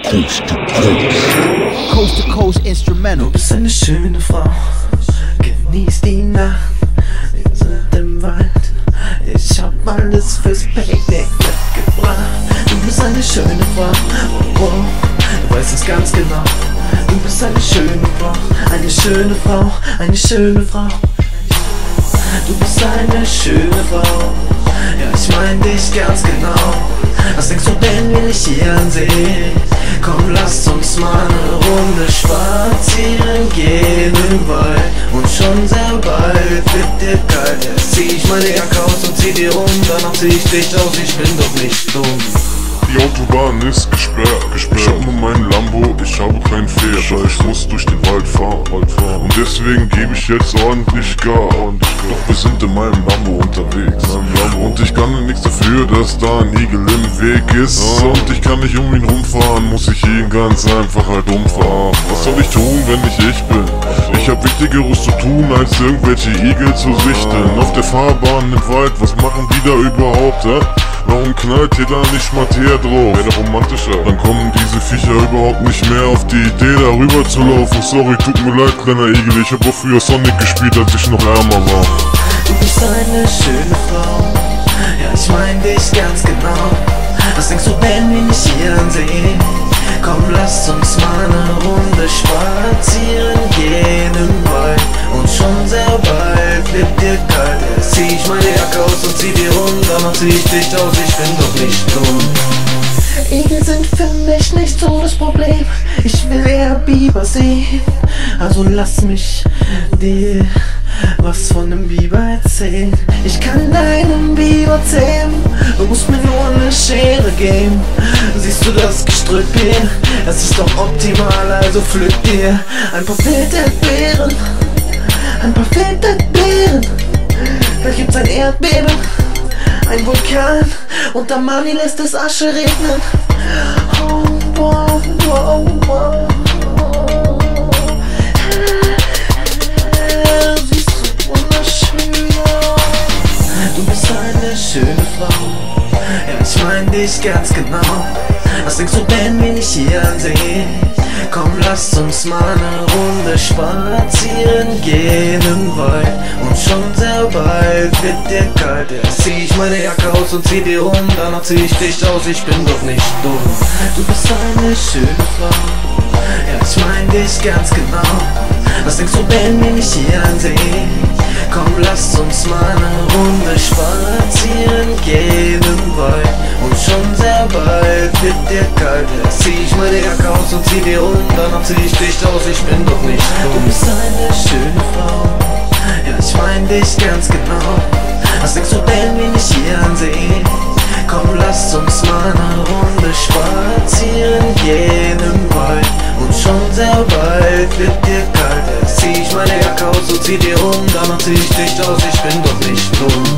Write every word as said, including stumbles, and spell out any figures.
Coast to Coast. Coast to Coast Instrumental. Du bist eine schöne Frau, genieß die Nacht. Wir sind im Wald, ich hab alles fürs Picknick mitgebracht. Du bist eine schöne Frau, oh, oh, du weißt es ganz genau. Du bist eine schöne Frau, eine schöne Frau, eine schöne Frau. Du bist eine schöne Frau, ja ich mein dich ganz genau. Was denkst du denn, wenn ich hier ansehe? Komm, lasst uns mal eine Runde spazieren gehen im Wald. Und schon sehr bald wird dir kalt. Jetzt zieh ich meine Jacke aus und zieh dir um. Danach zieh ich dich aus, ich bin doch nicht dumm. Die Autobahn ist gesperrt, gesperrt. Ich hab nur meinen Lambo, ich habe kein Pferd. Ich muss durch den Wald fahren, Wald fahren. Und deswegen gebe ich jetzt ordentlich Gas. Doch wir sind in meinem Lambo unterwegs. Lambo. Und ich kann nichts dafür, dass da ein Igel im Weg ist. Ja. Und ich kann nicht um ihn rumfahren, muss ich ihn ganz einfach halt umfahren. Was soll ich tun, wenn ich ich bin? Ich hab Wichtigeres zu tun, als irgendwelche Igel zu sichten. Auf der Fahrbahn im Wald, was machen die da überhaupt, hä? Warum knallt ihr da nicht mal Teer drauf? Wäre romantischer. Dann kommen diese Viecher überhaupt nicht mehr auf die Idee, darüber zu laufen. Sorry, tut mir leid, kleiner Igel. Ich hab auch früher Sonic gespielt, als ich noch ärmer war. Du bist eine schöne Frau, ja ich mein dich ganz genau. Was denkst du denn, wenn ich hier ansehe? Komm, lasst uns mal eine Runde spazieren gehen im Wald. Und schon sehr bald wird dir kalt. Jetzt zieh ich meine Jacke aus und zieh dir um. Danach zieh ich dich aus, ich bin doch nicht dumm. Igel sind für mich nicht so das Problem. Ich will eher Biber sehen. Also lass mich dir was von dem Biber erzählen. Ich kann deinen Biber zähmen, du musst mir nur eine Schere geben. Siehst du das Gestrüpp hier? Das ist doch optimal, also pflück dir ein paar Filterbeeren. Ein paar Filterbeeren. Vielleicht gibt's ein Erdbeben, ein Vulkan und der Mani lässt es Asche regnen. Oh, wow, wow, wow. Siehst du wunderschön aus. Du bist eine schöne Frau, ja ich mein dich ganz genau. Was denkst du denn, wenn ich hier ansehe? Komm, lasst uns mal eine Runde spazieren gehen im Wald. Und schon sehr bald wird dir kalt. Jetzt zieh ich meine Jacke aus und zieh dir um. Danach zieh ich dich aus, ich bin doch nicht dumm. Du bist eine schöne Frau, ja ich mein dich ganz genau. Was denkst du denn, wenn ich hier ansehe? Komm, lasst uns mal eine Runde spazieren gehen im Wald. Und schon sehr bald wird dir kalt. Jetzt zieh ich meine Jacke aus und zieh dir um. Danach zieh ich dich aus, ich bin doch nicht dumm. Du bist eine schöne Frau, ja ich mein dich ganz genau. Was denkst du denn, wenn ich hier ansehe? Komm, lasst uns mal eine Runde spazieren gehen im Wald. Und schon sehr bald wird dir kalt. Jetzt zieh ich meine Jacke aus und zieh dir um. Danach zieh ich dich aus, ich bin doch nicht dumm.